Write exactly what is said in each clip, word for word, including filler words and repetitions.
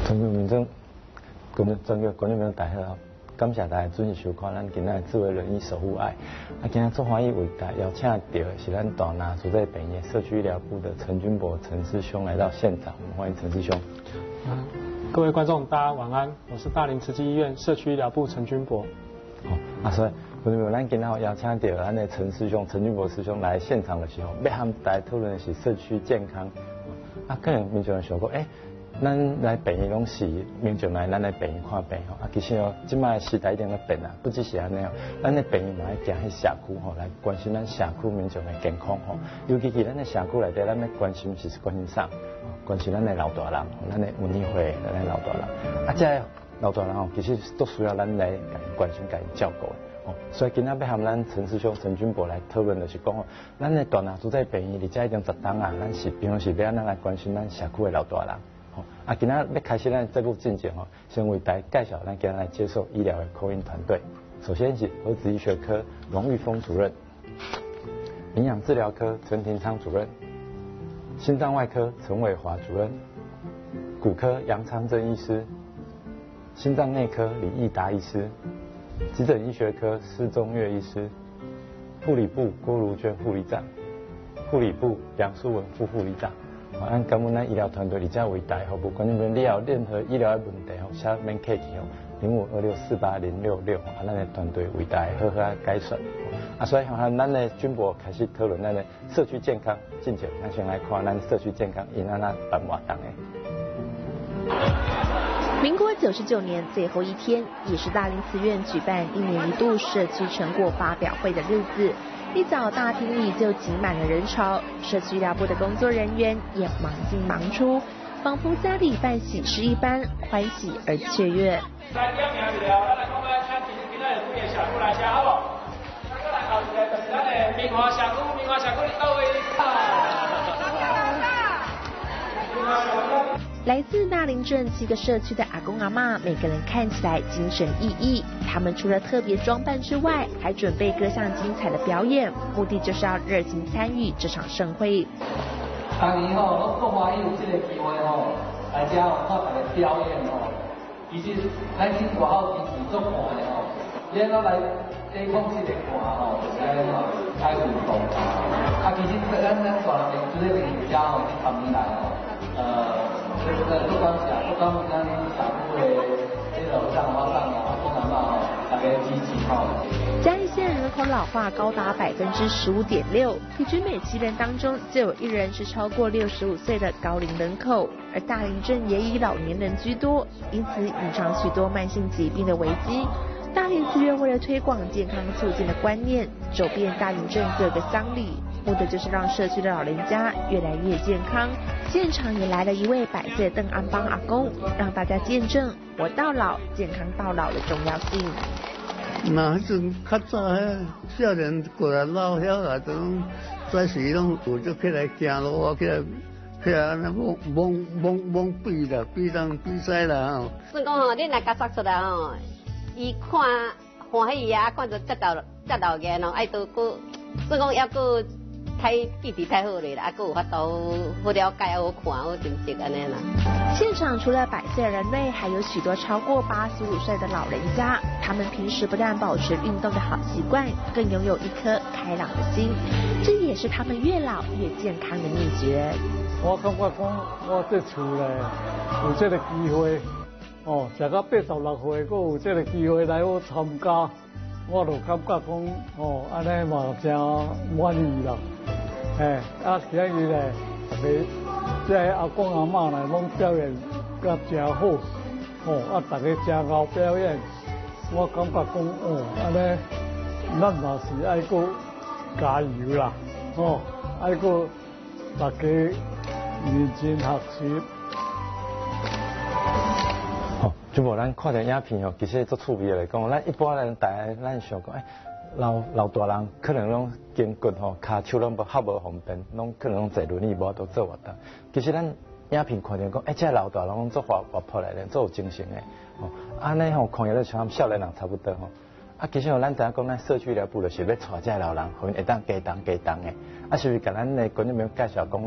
全国民众，全国全国观众朋友大家好，感谢大家准时收看咱今仔智慧轮椅守护爱。啊，今仔做欢喜为大家邀请到的是咱大拿所在北医社区医疗部的陈君博陈师兄来到现场，我们欢迎陈师兄。 啊，各位观众，大家晚安，我是大林慈济医院社区医疗部陈君博。 好、哦，啊，所以观众朋友，咱今仔邀请到咱的陈师兄、陈君博师兄来现场的时候，要和大家讨论的是社区健康。啊，可能民众想过，诶、欸。咱来病院拢是民众来咱来病院看病吼，啊，其实哦，即摆时代一定在变啊，不只是安尼哦，咱的病院嘛要行去社区吼，来关心咱社区民众的健康吼，尤其是咱的社区内底，咱要关心是关心啥？关心咱的老大人，咱的文艺会，咱的老大人，啊，这老大人吼，其实都需要咱来关心、甲伊照顾的。哦，所以今仔要和咱陈师兄、陈君博来讨论，就是讲哦，咱的大拿所在病院里这已经十档啊，咱是平常时要安怎来关心咱社区的老大人。啊，今仔要开始咱这部进程吼，先为大家介绍咱今仔来接受医疗的口音团队。首先是儿子医学科王玉峰主任，营养治疗科陈廷昌主任，心脏外科陈伟华主任，骨科杨昌正医师，心脏内科李义达医师，急诊医学科施中岳医师，护理部郭如娟护理长，护理部杨淑文副护理长。好，咱感恩咱医疗团队，而且为大家服务观众朋友，你有任何医疗的问题吼，写免客气吼，零五二六四八零六六，啊，咱的团队为大家好好解说。啊，所以和咱的君博开始讨论咱的社区健康进程，咱先来看咱社区健康因安怎办活动的。 民国九十九年最后一天，也是大林慈院举办一年一度社区成果发表会的日子。一早大厅里就挤满了人潮，社区医疗部的工作人员也忙进忙出，仿佛家里办喜事一般，欢喜而雀跃。来点名就了，咱来讲来请今今仔的社区来写好不？咱过来后一个就是咱的明华社区，明华社区的各位。来自大林镇七个社区的阿公阿嬷，每个人看起来精神奕奕。他们除了特别装扮之外，还准备各项精彩的表演，目的就是要热情参与这场盛会。 当年吼，我做欢喜有这个机会吼，来遮吼看大家表演吼。其实咱去外口支持做看的吼，咱要来抵抗这个寒吼，就是爱吼爱运动啊。啊，其实咱咱大人做这个瑜伽吼，这十年来吼，呃。这个不管是不管咱社区的这个长老长啊、公阿嬷吼，大家支持吼。 嘉义县人口老化高达百分之十五点六，平均每七人当中就有一人是超过六十五岁的高龄人口，而大林镇也以老年人居多，因此隐藏许多慢性疾病的危机。大林慈院为了推广健康促进的观念，走遍大林镇各个乡里，目的就是让社区的老人家越来越健康。现场也来了一位百岁邓安邦阿公，让大家见证活到老、健康到老的重要性。 那迄阵较早迄少年过来老晓啊，都早时拢有就起来行路啊，起来起来安尼懵懵懵懵比啦，比当比赛啦吼。 算讲吼，你若甲杀出来吼，伊看欢喜啊，看着接到接到个喏，爱都佫算讲还佫。太记忆太好了啦，啊，佫有法度好了解、好看、好珍惜安尼啦。 现场除了百岁人类，还有许多超过八十五岁的老人家。他们平时不但保持运动的好习惯，更拥有一颗开朗的心，这也是他们越老越健康的秘诀。 我感觉讲，我这厝咧有这个机会，哦，食到八十六岁，佫有这个机会来我参加，我就感觉讲，哦，安尼嘛真满意啦。哎，啊，今日咧，大家即个阿公阿嬷来拢表演甲真好，哦，啊，大家真熬表演，我感觉讲，哦，安尼，咱嘛是爱搁加油啦，哦，爱搁大家认真学习。 好，就无咱看着影片哦，其实足趣味来讲，咱一般人大家咱想讲，哎。老老大人可能拢筋骨吼，骹手拢无较无方便，拢可能拢坐轮椅无法度做活动。其实咱影片看着讲，哎，这老大人拢做活活泼来咧，做有精神诶。吼，安尼吼看起来像少年人差不多吼。啊，其实吼，咱知影讲，咱社区医疗部就是要带这老人，互因会当加动加动诶。啊，是不是甲咱诶观众朋友介绍讲，咱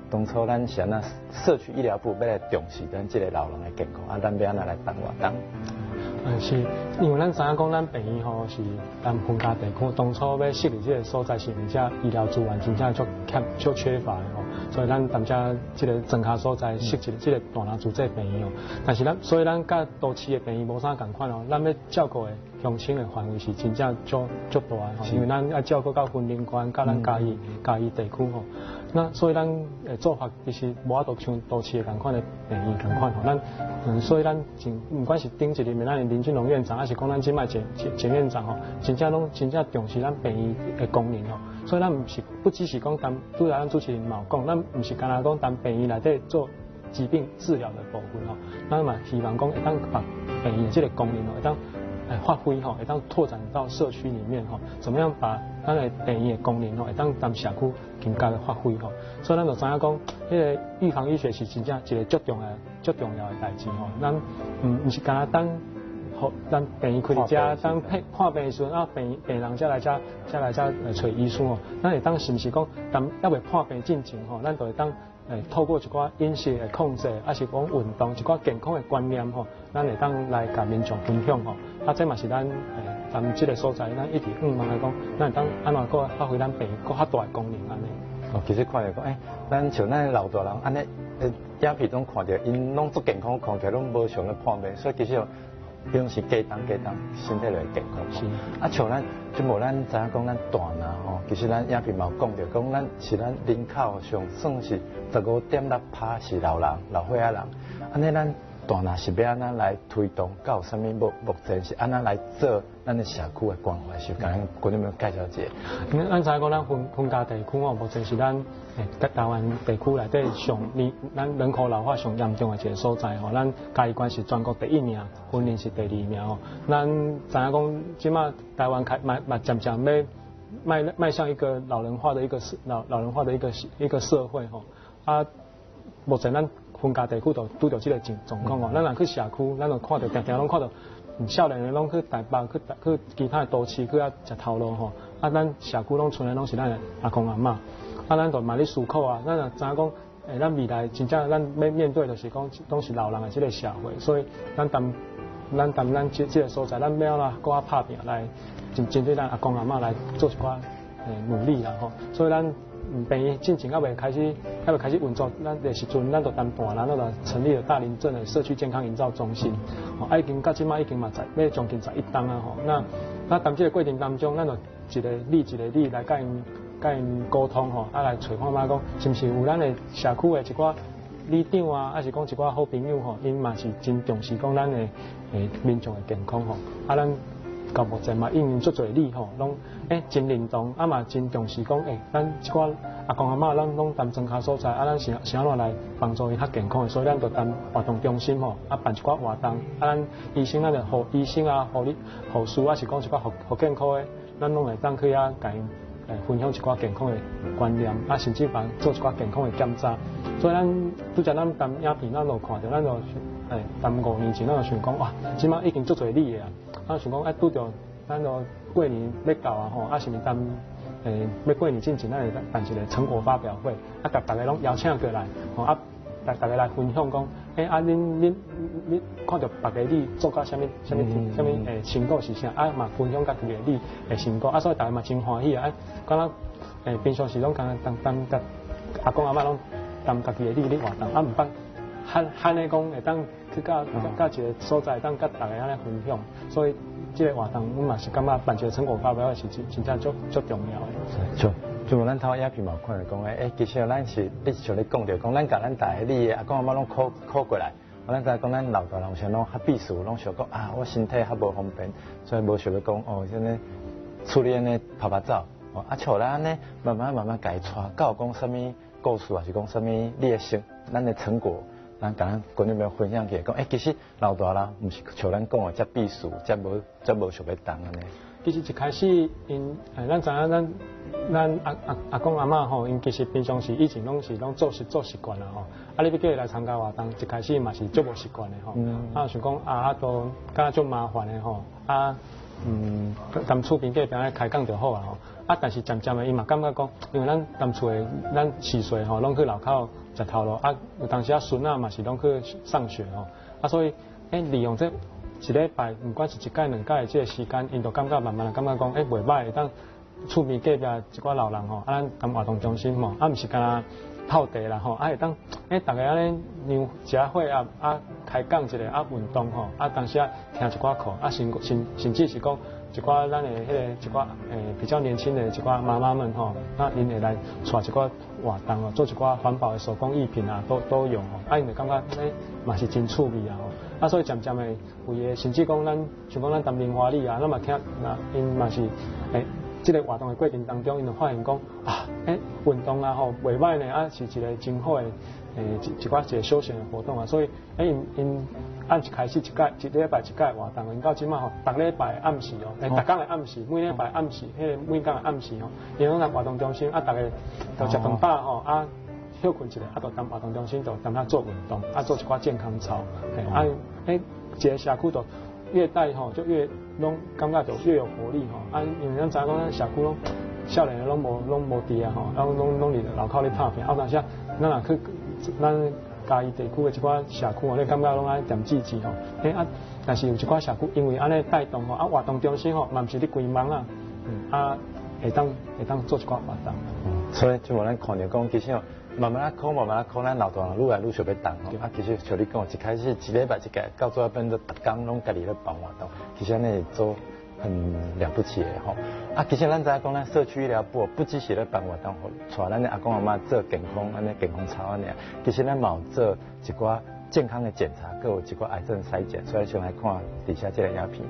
当初咱是安那社区医疗部要来重视咱这个老人的健康，啊，咱要安那来办活动？ 嗯，是，因为咱知影讲咱病院吼是咱分家地区，当初要设立这个所在是而且医疗资源真正足欠足缺乏的吼，所以咱踮遮这个庄脚所在设置这个大南主这病院哦，但是咱所以咱甲都市的病院无啥共款哦，咱要照顾的乡亲的范围是真正足足大的吼，因为咱要照顾到云林县、甲咱嘉义嘉义地区吼，那所以咱诶做法其实无法度像都市的共款的病院共款吼，咱嗯所以咱真不管是顶一日面咱林俊龙院长，还是讲咱即卖简简院长吼，真正拢真正重视咱病院的功能吼。所以咱唔是不只是讲单，拄才咱主持人嘛有讲，咱唔是干那讲单病院内底做疾病治疗的部分吼，咱嘛希望讲会当把病院这个功能吼，会当诶发挥吼，会当拓展到社区里面吼，怎么样把咱的病院的功能吼，会当当社区更加的发挥吼。所以咱就知影讲，迄个预防医学是真正一个足重要、足重要的代志吼。咱唔唔是干那单。好，咱病院开伫遮，当看看病的时阵啊，病病人才来遮，才来遮呃找医生哦。咱会当是毋是讲，当要未看病进前吼，咱就会当诶透过一寡饮食的控制，还是讲运动一寡健康的观念吼，咱会当来甲民众分享吼。啊，这嘛是咱诶咱即个所在，咱一直嗯问来讲，咱会当安怎个发挥咱病院更较大的功能安尼。 哦，其实看来讲，诶、欸，咱像咱老大人安尼，诶，影片中看着因拢足健康，看起来拢无想咧破病，所以其实。平时加当加当，身体就会健康。是。啊，像咱就无咱知影讲咱大拿吼，其实咱影片嘛有讲着，讲咱是咱人口上算是十五点六趴是老人、老岁仔人。安尼咱大拿是要安怎来推动？到什么目目前是安怎来做咱的社区的关怀？是甲咱观众们介绍一下。 因为咱知影讲咱分分家地区哦，目前是咱诶台湾地区内底上年咱人口老化上严重的一个所在吼，咱嘉义县是全国第一名，云林是第二名吼。咱知影讲，即马台湾开嘛嘛渐渐要迈迈向一个老人化的一个老老人化的一个一个社会吼。啊，目前咱分家地区就拄到这个状状况哦，咱若去社区，咱就看到定定拢看到，少年人拢去台北、去去其他的都市去啊食头路吼，啊，咱社区拢剩的拢是咱的阿公阿嬷，啊，咱就嘛咧思考啊，咱若知影讲，诶，咱未来真正咱要面对就是讲，拢是老人的这个社会，所以咱担咱担咱这这个所在，咱要啦，搁较拍拼来针针对咱阿公阿嬷来做一寡诶努力啦吼，所以咱。嗯，病院进前还未开始，还未开始运作，咱的时阵，咱就担大人，咱就成立了大林镇的社区健康营造中心。哦，啊，已经到即马已经嘛十，要将近十一档啊吼。那那当这个过程当中，咱就一个你一个你来甲因甲因沟通吼，啊来找看卖讲，是毋是有咱的社区的一寡里长啊，还是讲一寡好朋友吼，因嘛是真重视讲咱的诶民众的健康吼，啊咱。到目前嘛，应用足侪例吼，拢诶真认同，啊嘛真重视讲诶，咱即寡阿公阿嬷，咱拢担庄脚所在，啊咱是是安怎来帮助伊较健康的，所以咱就担活动中心吼，啊办一寡活动，啊咱医生咱就护医生啊、护理护士啊，是讲一寡护护健康的，咱拢会当去啊，甲因诶分享一寡健康的观念，啊甚至帮做一寡健康的检查，所以咱拄则咱担影片，咱就看到，咱就诶担五年前咱就想讲哇，即马已经足侪例的啊。啊，想讲啊，拄着咱就过年要到啊吼，啊是毋是当诶要过年之前，咱会办一个成果发表会，啊，甲大家拢邀请过来，吼啊，大大家来分享讲，诶啊，恁恁恁看到别个你做到啥物啥物啥物诶成果是啥，啊嘛分享家己个你诶成果，啊所以大家嘛真欢喜啊，敢若诶平常时拢敢当当甲阿公阿嬷拢当家己个你咧活动，啊毋捌罕罕咧讲会当。去甲甲一个所在，当甲大家安尼分享，所以这个活动，我嘛是感觉办一个成果发表是真真正足足重要的。 就就咱头影片嘛看讲诶，诶，其实咱是你像你讲着讲，咱甲咱大个你阿公阿嬷拢考考过来，咱知讲咱老大人像拢较避暑，拢想讲啊，我身体较无方便，所以无想要讲哦，现在处理安尼拍拍照，哦，啊像咱安尼慢慢慢慢家带，到讲什么故事，还是讲什么你的成咱的成果。咱甲咱观众朋友分享起来，讲诶，其实老大人毋是像咱讲诶，遮避暑，遮无遮无想要动安尼。 其实一开始因诶，咱知影咱咱阿阿阿公阿嬷吼，因其实平常时以前拢是拢做习做习惯啦吼。啊，你要叫伊来参加活动，一开始嘛是足无习惯诶吼。嗯。啊，想讲啊，啊都敢若足麻烦诶吼。啊， 嗯，咱厝边隔壁咧开讲就好啊吼。啊，但是渐渐的伊嘛感觉讲，因为咱当厝的咱四岁吼，拢去路口食头路，啊，有当时啊孙仔嘛是拢去上学吼，啊，所以诶、欸、利用这一礼拜，不管是一届两届的这个时间，因就感觉慢慢的感觉讲，诶、欸、袂歹，当厝边隔壁一寡老人吼，啊，咱当活动中心吼，啊，毋是干那泡茶啦吼，啊，会当诶，大家安尼让食伙啊，啊，开讲一个啊运动吼，啊，当时啊听一寡课，啊，甚甚甚至是讲一寡咱的迄个一寡诶比较年轻的一寡妈妈们吼，啊，因会来带一寡活动哦，做一寡环保的手工艺品啊，都都用吼，啊，因会感觉诶嘛是真趣味啊吼，啊，所以渐渐的有诶，甚至讲咱像讲咱谈莲花里啊，咱嘛听，那因嘛是诶。这个活动的过程当中，因就发现讲啊，诶，运动啊吼，袂歹呢，啊是一个真好的诶一一寡一个休闲的活动啊，所以诶因因按一开始一届一礼拜一届活动，因到即马吼，逐礼拜暗时哦，诶，逐工的暗时，每礼拜暗时，迄个每工的暗时吼，因拢在活动中心啊，逐个就食饭饱吼啊，休困一下，啊，就踮活动中心就踮遐做运动，啊，做一寡健康操，诶，啊，诶，一个社区就越大吼，就越拢感觉就越有活力吼。啊，因为咱知影讲咱社区拢少年的拢无拢无伫啊吼，啊拢拢伫路口咧拍拼，啊但是咱若去咱嘉义地区的一寡社区吼，你感觉拢爱点志志吼，诶啊，但是有一寡社区因为安尼带动吼，啊活动中心吼，嘛毋是咧规忙啊，嗯啊会当会当做一寡活动。 嗯，所以就无咱看着讲，其实哦。慢慢啊考，慢慢啊考，咱老大人愈来愈想要动吼。啊，其实像你讲，一开始一礼拜一届，到最后变做逐工拢家己咧办活动，其实安尼做很了不起的吼。啊，其实咱知影讲，咱社区医疗部不只是咧办活动，带咱的阿公阿妈做健康安尼健康操安尼，其实咱嘛有做一寡健康的检查，佮有一寡癌症筛检，所以先来看底下这个影片。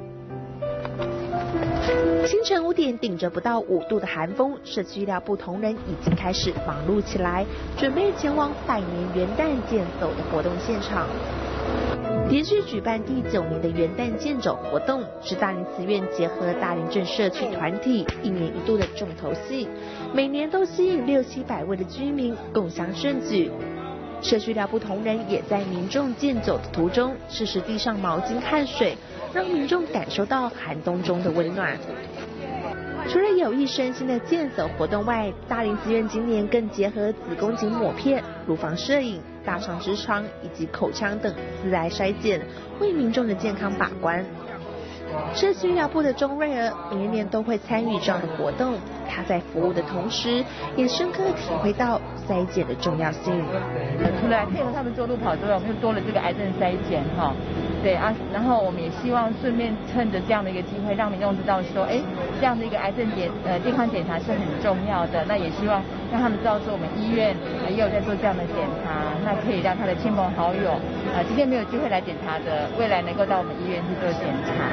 清晨五点，顶着不到五度的寒风，社区医疗部同仁已经开始忙碌起来，准备前往百年元旦健走的活动现场。连续举办第九年的元旦健走活动，是大林慈院结合大林镇社区团体一年一度的重头戏，每年都吸引六七百位的居民共襄盛举。社区医疗部同仁也在民众健走的途中适时递上毛巾和水，让民众感受到寒冬中的温暖。除了有益身心的健走活动外，大林慈院今年更结合子宫颈抹片、乳房摄影、大肠直肠以及口腔等自癌筛检，为民众的健康把关。社区医疗部的钟瑞儿每一年都会参与这样的活动，她在服务的同时，也深刻体会到筛检的重要性。 除了配合他们做路跑之外，我们又多了这个癌症筛检哈，对啊，然后我们也希望顺便趁着这样的一个机会，让民众知道说，哎，这样的一个癌症检呃健康检查是很重要的。那也希望让他们知道说，我们医院呃也有在做这样的检查，那可以让他的亲朋好友呃今天没有机会来检查的，未来能够到我们医院去做检查。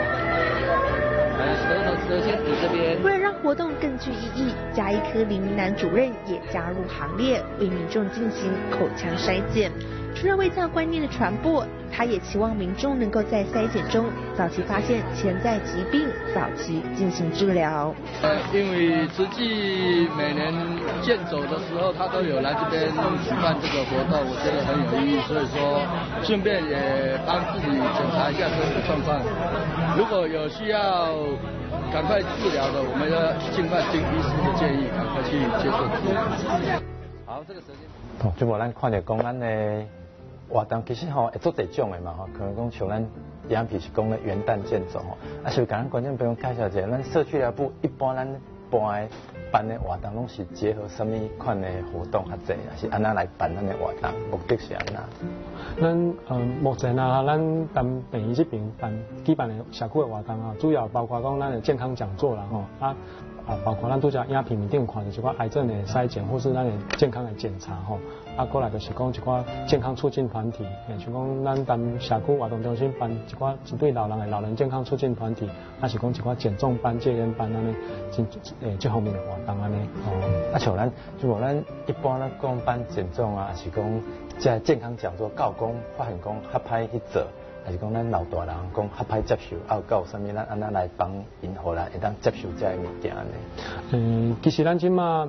为了让活动更具意义，嘉义科林明南主任也加入行列，为民众进行口腔筛检。除了卫教观念的传播，他也期望民众能够在筛检中早期发现潜在疾病，早期进行治疗。 呃，因为实际每年健走的时候，他都有来这边举办这个活动，我觉得很有意义，所以说顺便也帮自己检查一下身体状况。如果有需要赶快治疗的，我们要尽快听医师的建议，赶快去接受治疗。好，这个时间。 哦，就无咱看着讲咱的活动，其实吼会做侪种的嘛吼，可能讲像咱影片是讲的元旦健走吼，啊是甲咱观众朋友介绍一下，咱社区疗部一般咱办的办的活动拢是结合什么款的活动较侪，还是安那来办咱的活动？目的是安那？ 咱嗯目前啊，咱当病院这边办举办的社区的活动啊，主要包括讲咱的健康讲座啦吼啊。啊，包括咱拄只影片面顶看到一寡癌症的筛检，或是咱的健康的检查吼。啊，过来就是讲一寡健康促进团体，像讲咱当社区活动中心办一寡针对老人的老人健康促进团体，啊是讲一寡减重班、戒烟班安尼，真诶这方面的活动安尼。 哦，啊像咱如果咱一般咧讲办减重啊，还是讲即健康讲座，教讲发现讲较歹去做。还是讲咱老大人讲较歹接受，啊有够啥物咱安那来帮因互来会当接受这个物件呢？ 嗯，其实咱即马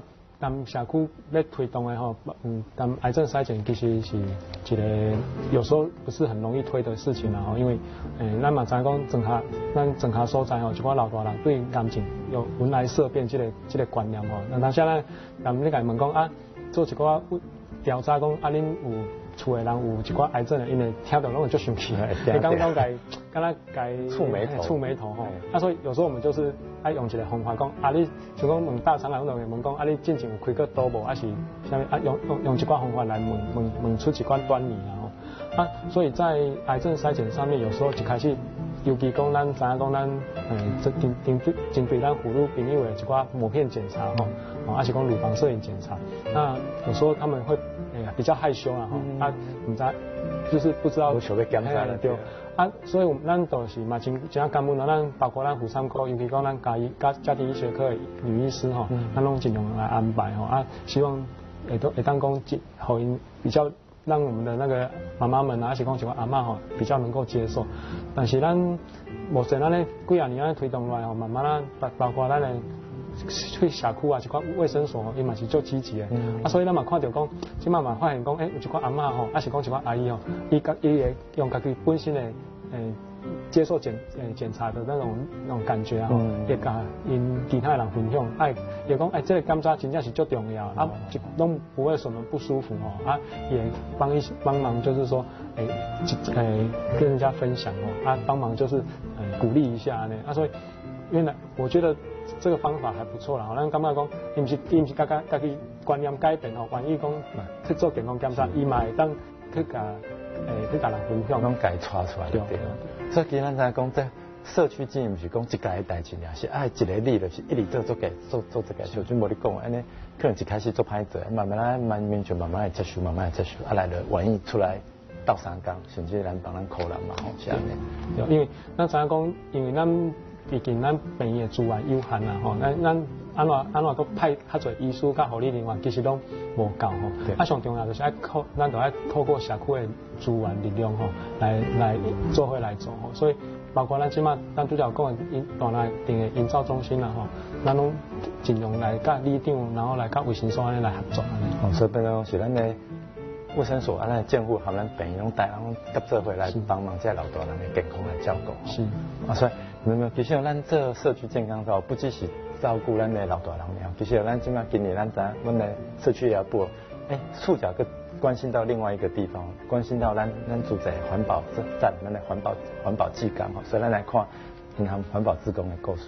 咱社区要推动的吼，嗯，咱癌症筛检其实是一个有时候不是很容易推的事情啦吼，因为诶，咱嘛知影讲庄下，咱庄下所在吼，一寡老大人对癌症有闻来色变这个这个观念吼，那当下咱咱咧甲问讲啊，做一寡调查讲啊，恁有厝的人有一寡癌症的，因为听到拢会足生气，你刚刚改，刚刚改触眉头， 触眉头吼。啊，所以有时候我们就是爱用一个方法讲，啊，你像讲问大肠癌，我就会问讲，啊，你进前有开过刀无？啊是啥物？啊，用用用一寡方法来问问问出一寡端倪啦吼。啊，所以在癌症筛检上面，有时候一开始，尤其讲咱知影讲咱，嗯，针针对针对咱妇女朋友的一寡膜片检查吼，哦，啊是讲乳房摄影检查，那有时候他们会。比较害羞啦，吼、嗯，啊，唔知，就是不知道， 我想要检查了， 对，啊，所以咱就是嘛真真感恩啦，咱包括咱妇产科，尤其讲咱家医家家庭医学科的女医师吼，咱拢尽量来安排吼，啊，希望会都会当讲，好因比较让我们的那个妈妈们啊，还是讲一个阿嬷吼，比较能够接受。但是咱目前咱咧几啊年啊推动来吼，慢慢啊包包括咱的。去社区啊，一寡卫生所，伊嘛是做积极的，嗯、啊，所以咱嘛看到讲，即马嘛发现讲，诶、欸，有一寡阿嬷吼，啊是讲一寡阿姨吼，伊家伊会用家己本身的诶、欸、接受检诶检查的那种那种感觉啊，会甲因其他人分享，哎，也讲诶，这个检查真正是足重要，啊，就拢不会什么不舒服哦，啊，也帮一帮忙，就是说，诶、欸，诶、欸、跟人家分享哦，啊，帮忙就是呃鼓励一下呢，啊，所以原来我觉得。这个方法还不错啦，咱感觉讲，伊毋是伊毋是家家家己观念改变吼，愿意讲去做健康检查，伊嘛会当去甲诶去甲人分享， 拢家带出来对。所以今咱知讲，这社区经营毋是讲一家的代志尔，是爱一个理就是一直做做个做做这个，像准无你讲安尼，可能一开始做歹做，慢慢来慢慢就慢慢来接受，慢慢来接受，啊来了愿意出来斗三工，甚至咱帮咱扣人嘛吼，是安尼。 因为咱知影讲，因为咱。毕竟咱病院资源有限啦吼，咱咱安怎安怎都派较侪医师甲护理人员，其实拢无够吼。啊，上重要就是爱靠，咱就爱透过社区的资源力量吼，来来做伙来做吼。所以包括咱即马咱拄则讲的因大内定的营造中心啦吼，咱拢尽量来甲里长，然后来甲卫生所安尼来合作安尼。 哦，所以变成是咱的卫生所安尼监护，含咱病院拢带人合作伙来帮忙，这老大人的健康来照顾。 是， 啊，所以。没有，其实咱这社区健康照不只是照顾咱的老大人了，其实咱今麦今年咱咱阮的社区也部，哎，触角个关心到另外一个地方，关心到咱咱住在环保站，咱的环保环保技工，所以咱来看银行环保志工的故事。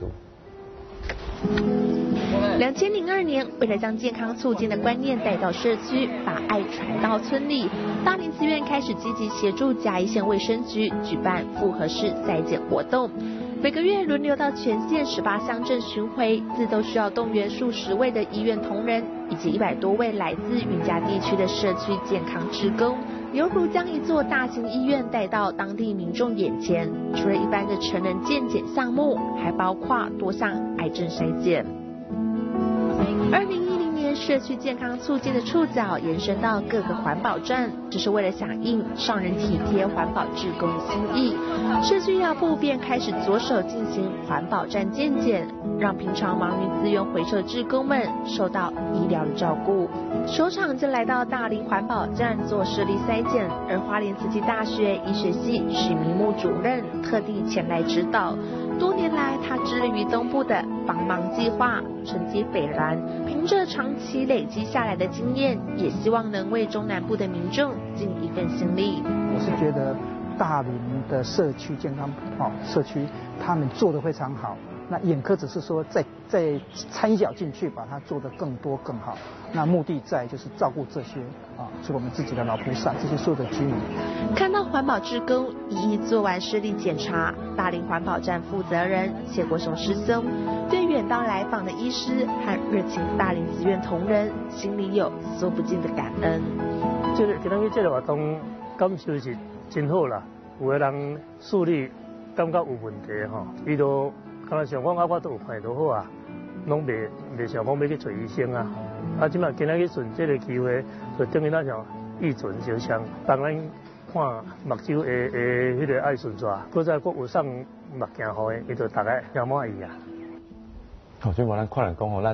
两千零二年，为了将健康促进的观念带到社区，把爱传到村里，大林慈院开始积极协助嘉义县卫生局举办复合式筛检活动。每个月轮流到全县十八乡镇巡回，自都需要动员数十位的医院同仁，以及一百多位来自云嘉地区的社区健康志工，犹如将一座大型医院带到当地民众眼前。除了一般的成人健检项目，还包括多项癌症筛检。二零一零年，社区健康促进的触角延伸到各个环保站，这是为了响应上人体贴环保志工的心意。社区医疗部便开始着手进行环保站健检，让平常忙于资源回收的志工们受到医疗的照顾。首场就来到大林环保站做视力筛检，而花莲慈济大学医学系许明木主任特地前来指导。多年来，他致力于东部的帮忙计划，成绩斐然。凭着长期累积下来的经验，也希望能为中南部的民众尽一份心力。 我是觉得大林的社区健康哦，社区他们做得非常好。那眼科只是说再再掺一脚进去，把它做得更多更好。那目的在就是照顾这些啊，是我们自己的老菩萨，这些所有的居民。 看到环保志工一一做完视力检查，大林环保站负责人谢国雄师兄对远道来访的医师和热情大林慈院同仁，心里有说不尽的感恩。 这个今天这个活动感受是真好啦，有的人视力感觉有问题吼，伊都。刚才想讲啊，我都有看都好啊，拢未未想讲要去找医生啊。啊，即马今仔去顺这个机会，就等于咱像义准就像帮咱看目睭的的迄个爱顺纸，搁再搁有送目镜互的，伊就大概也满意啊。 哦，所以我咱看人讲吼，咱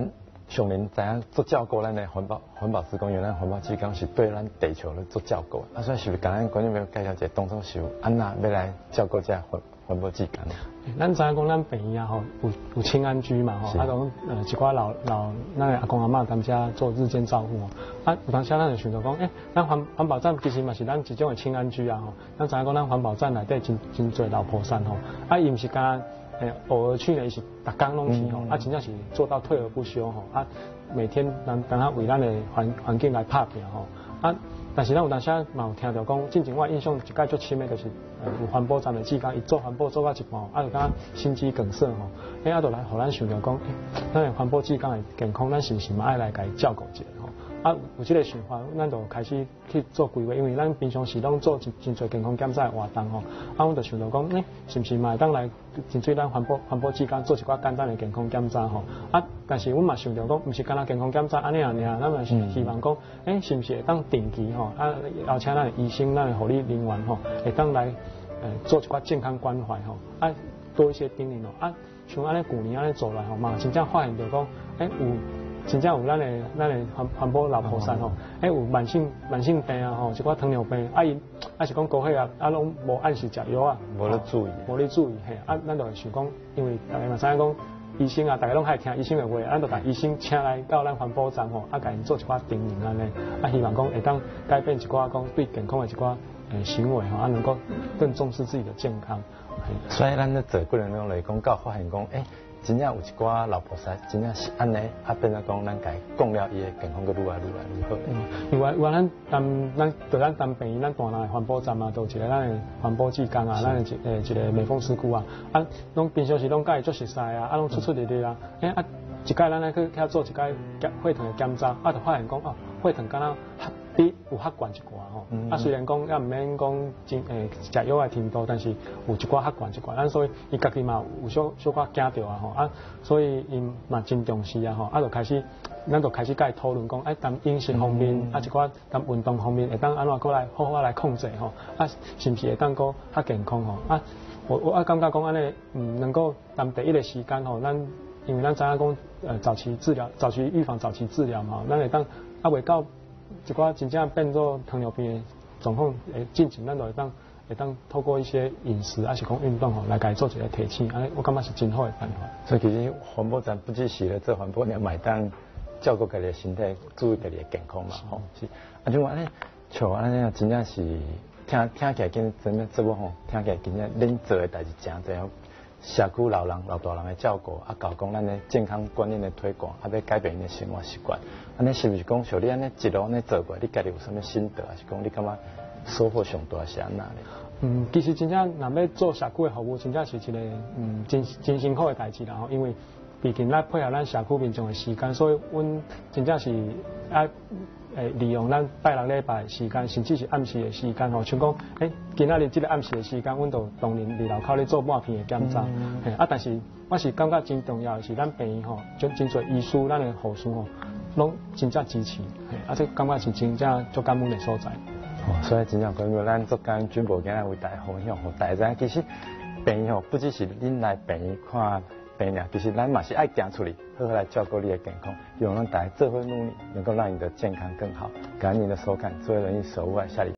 上人知影做照顾咱的环保环保职工，原来环保志工是对咱地球咧做照顾。啊，所以是不是刚刚观众朋友介绍一下，当初是有安那要来照顾这环环保志工？ 咱知影讲咱病院啊吼，有有清安居嘛吼，啊种呃一寡老老咱的阿公阿嬷踮遮做日间照顾哦。啊，有当时咱就想到讲，诶、欸，咱环环保站其实嘛是咱一种的清安居啊吼。咱知影讲咱环保站内底真真侪老婆山吼，啊伊毋是干诶偶尔去呢，伊是逐工拢去吼，啊真正是做到退而不休吼，啊每天咱等下为咱的环环境来拍拼吼，啊。但是咱有当时嘛有听到讲，进前我印象一届最深的就是，呃，有环保站的志工，伊做环保做到一半，啊，就敢心肌梗塞吼，哎，啊，就来，互咱想到讲，咱的环保志工的健康，咱是不是嘛爱来甲伊照顾一下吼？啊，有这个想法，咱就开始去做规划，因为咱平常时拢做真真侪健康检查的活动吼，啊，我就想到讲，诶、欸，是不是嘛会当来真做咱环保环保志工做一寡简单的健康检查吼？啊，但是阮嘛想到讲，毋是干那健康检查安尼安尼啊，咱嘛是希望讲，诶、欸，是不是会当定期吼，啊，邀请咱的医生、咱的护理人员吼，会当来呃做一寡健康关怀吼，啊，多一些叮咛咯，啊，像安尼旧年安尼做来吼，嘛真正发现到讲，诶、欸、有。真正有咱的咱的环环保老婆山吼，诶、有慢性慢性病啊吼，一寡糖尿病，啊伊啊是讲高血压，啊拢无按时食药啊， 无咧注意， 无咧注意嘿，啊咱就会想讲，因为大家嘛知影讲，医生啊，大家拢爱听医生的话，咱就甲医生请来到咱环保站吼，啊甲因做一寡叮咛安尼，啊希望讲会当改变一寡讲对健康的一寡诶行为吼，啊能够更重视自己的健康。 所以咱咧做过程中来讲，到发现讲，诶、欸。真正有一寡老婆婿，真正是安尼，啊变成讲咱家讲了伊的健康，佮愈来愈来愈好。 嗯，因为原咱当咱对咱当病院，咱大南环保站啊，都有一个咱的环保志工啊，咱的一诶一个美风师傅啊，啊，拢平常时拢甲伊做熟悉啊，啊，拢出出入入啊，诶啊，一届咱来去遐做一届血糖的检查，啊，就发现讲哦，血糖敢若比有较悬一寡吼，嗯、啊虽然讲也毋免讲真诶食药的程度，但是有一寡较悬一寡，咱所以伊家己嘛有小小可惊着啊吼，啊所以因嘛真重视啊吼，啊就开始咱就开始甲伊讨论讲，哎，当饮食方面，嗯、啊一寡当运动方面，会当安怎过来好好来控制吼，啊是毋是会当个较健康吼，啊我我啊感觉讲安尼，嗯能够当第一个时间吼，咱因为咱知影讲呃早期治疗、早期预防、早期治疗嘛，咱会当啊未到。一寡真正变做糖尿病的状况，诶，进前咱就会当会当透过一些饮食，还是讲运动吼，来家做一个提醒，安尼我感觉是真好的办法。 所以其实环保站不只是咧做环保，你买单照顾家己的身体，注意家己的健康嘛，吼、嗯。是，啊，就安尼，像安尼真正是听听起来跟真正做吼，听起来真正恁做的代志真侪好。社区老人、老大人的照顾，啊，搞讲咱的健康观念的推广，啊，要改变因的生活习惯。安尼是不是讲像你安尼一路安尼做过，你家己有啥物心得，还是讲你感觉收获上大是安那咧？ 嗯，其实真正若要做社区的服务，真正是一个嗯真真辛苦的代志啦吼，因为毕竟咱配合咱社区民众的时间，所以阮真正是爱。诶，利用咱拜六礼拜时间，甚至是暗时的时间吼，像讲，诶，今仔日即个暗时的时间，阮就当然伫楼口咧做半片的检查，嘿、嗯，啊，但是我是感觉真重要的是咱病院吼，真真侪医师、咱的护士吼，拢真正支持，嘿，啊，这感觉是真正足感恩的所在。 哦，所以真正讲到咱足感恩军部今日为大家分享，互大家知，其实病院吼，不只是恁来病院看。病人其实咱嘛是爱行出去，好好来照顾你的健康，希望咱大家做伙努力，能够让你的健康更好。感恩您的收看，作为人民守护爱下里。